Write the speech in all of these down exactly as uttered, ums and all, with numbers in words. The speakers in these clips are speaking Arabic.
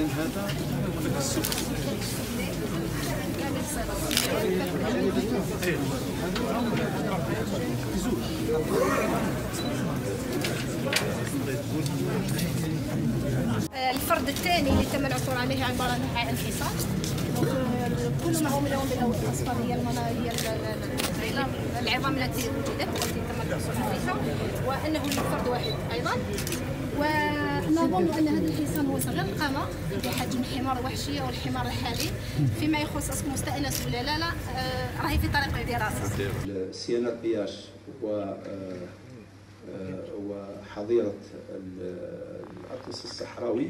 إذن هذا هذاك السوق. الفرد الثاني اللي تم العثور عليه عبارة عن انحصار. كل ما هو ملون باللون الاصفر هي هي العظام التي وجدت والتي تم الحصول عليها، وانه فرد واحد ايضا. ونظن ان هذا الحصان هو صغير القامه بحجم الحمار الوحشي او الحمار الحالي. فيما يخص اسمه مستأنس ولا لا لا راهي في طريق الدراسه. سيانات بياش و وحظيرة الأطلس الصحراوي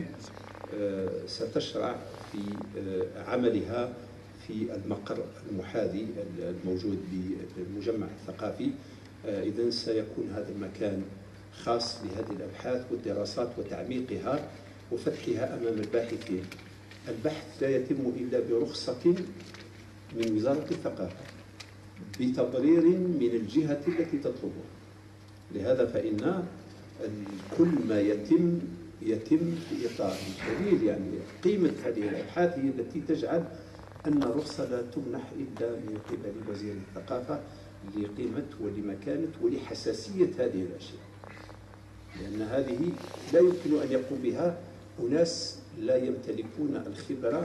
ستشرع في عملها في المقر المحاذي الموجود بالمجمع الثقافي. إذن سيكون هذا المكان خاص بهذه الأبحاث والدراسات وتعميقها وفتحها أمام الباحثين. البحث لا يتم إلا برخصة من وزارة الثقافة بتبرير من الجهة التي تطلبه. لهذا فإن كل ما يتم يتم في إطار الدليل، يعني قيمة هذه الأبحاث هي التي تجعل أن الرخصة لا تمنح إلا من قبل وزير الثقافة لقيمة ولمكانة ولحساسية هذه الأشياء، لأن هذه لا يمكن أن يقوم بها أناس لا يمتلكون الخبرة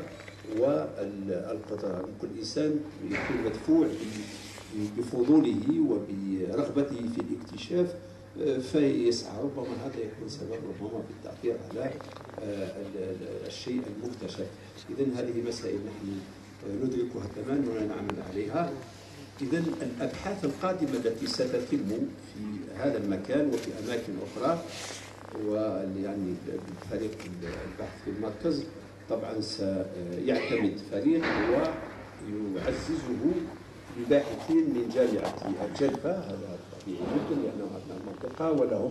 والقدرة. كل إنسان يكون مدفوع بفضوله وبرغبته في الاكتشاف فيسعى، ربما هذا يكون سبب ربما في التأثير على الشيء المكتشف. إذن هذه مسائل نحن ندركها تماما ونعمل عليها. إذن الأبحاث القادمة التي ستتم في هذا المكان وفي أماكن أخرى، ويعني فريق البحث في المركز طبعا سيعتمد فريق ويعززه بباحثين من جامعة الجلفة. هذا طبيعي جدا لأنهم أبناء المنطقة ولهم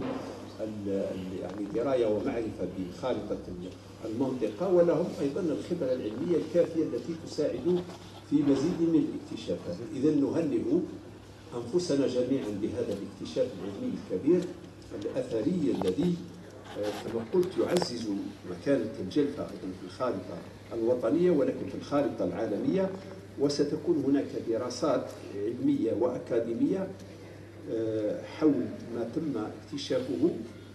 يعني دراية ومعرفة بخارطة المنطقة، ولهم أيضا الخبرة العلمية الكافية التي تساعد في مزيد من الاكتشافات. إذا نهنئ أنفسنا جميعا بهذا الاكتشاف العلمي الكبير الأثري الذي كما قلت يعزز مكانة الجلفة أيضا في الخارطة الوطنية ولكن في الخارطة العالمية. وستكون هناك دراسات علمية وأكاديمية حول ما تم اكتشافه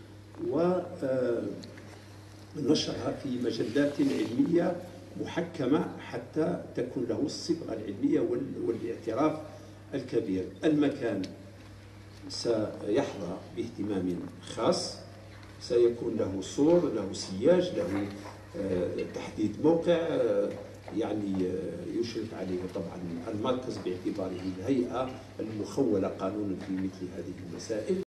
ونشرها في مجلات علمية محكمة حتى تكون له الصبغة العلمية والاعتراف الكبير. المكان سيحظى باهتمام خاص، سيكون له صور، له سياج، له تحديد موقع يعني يشرف عليه طبعا المركز باعتباره الهيئة المخولة قانونا في مثل هذه المسائل.